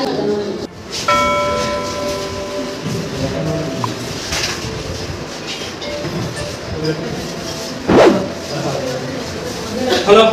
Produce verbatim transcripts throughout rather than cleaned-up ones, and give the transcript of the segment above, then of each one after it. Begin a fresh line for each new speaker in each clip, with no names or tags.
Halo.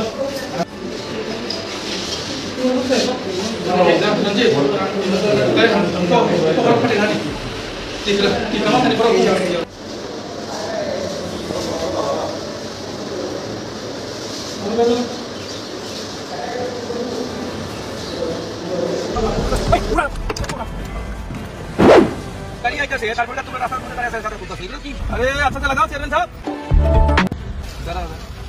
गाड़ी कैसे है तारपुर का तुम रास्ता मुझे ऐसा ऐसा कुछ सीरियस की अरे अच्छा से लगाओ चेयरमैन साहब जरा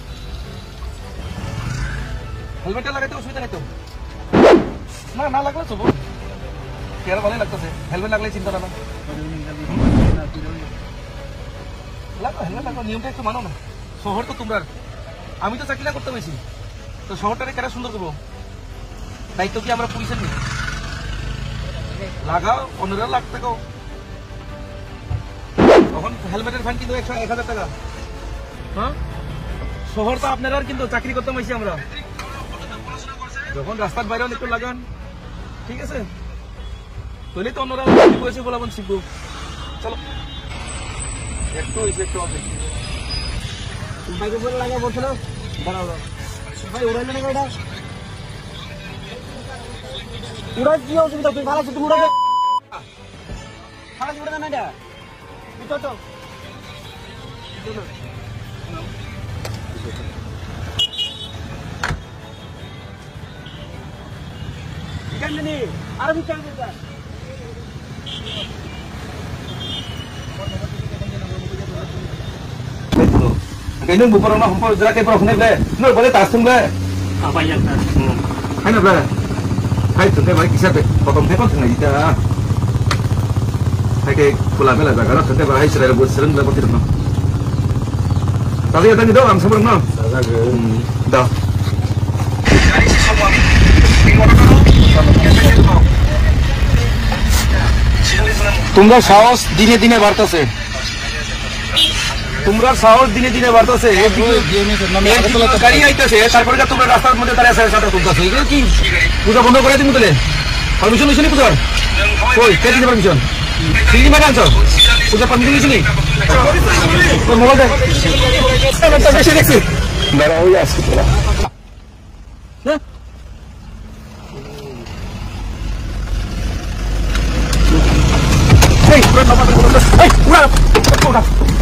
हेलमेट लगाते हो उसमें नहीं तो ना ना लगला सब केरा ভালোই লাগতেছে হেলমেট লাগলে চিন্তা না লাগো হেলমেট লাগো নিয়মটা একটু মানো না শহর তো তোমরা আমি তো চাকরিটা করতে পাইছি তো শহরটারে কেন সুন্দর করব দায়িত্ব কি আমরা পুলিশের নেই লাগাও পনেরো লাখ টাকা তখন হেলমেটের ফাইন কিন্তু একশো এক হাজার টাকা হ্যাঁ শহর তো আপনারা কিন্তু চাকরি করতে পাইছি আমরা যখন রাস্তার বাইরেও একটু লাগান ঠিক আছে তাহলে তো অন্যরা বসে বলাবন শিখবো চলো একটু একটু হবে বাইকে বলে লাগা বলছিল দাঁড়াও ভাই উড়াইলে না গাড়িটা উড়াই কি অসুবিধা তুই ভালো তুমি উড়াবে ভালো উড়াবে না এটা তো তো Gandini, Arabi Chandra. Kayaknya bukan orang humpur jerak kayak pernah nih, nur boleh tasung deh.
Apa yang tas?
Hai nak deh, hai tuh kayak balik kisah deh, potong tekon tengah kita. Hai kayak pulang bela jaga, nanti kayak bahaya selera buat sering dapat tidak noh. Tapi ya tadi doang sebelum noh. Dah. তোমরা সাহস দিনে দিনে বাড়তেছে তোমরা সাহস দিনে দিনে বাড়তেছে গাড়ি আইতেছে তারপরে তোমরা রাস্তার মধ্যে দাঁড়িয়ে আছে সাথে তুলতেছে এগুলো কি পূজা বন্ধ করে দিন তাহলে পারমিশন নিছিনি পূজার কই কে দিতে পারমিশন সিলি মারা আনছো পূজা পারমিশন নিছিনি তোর মোবাইল দে সামনেটা বেশি দেখছি দাঁড়া ওই আসছে তোরা না Hey, udah apa? Hey, udah.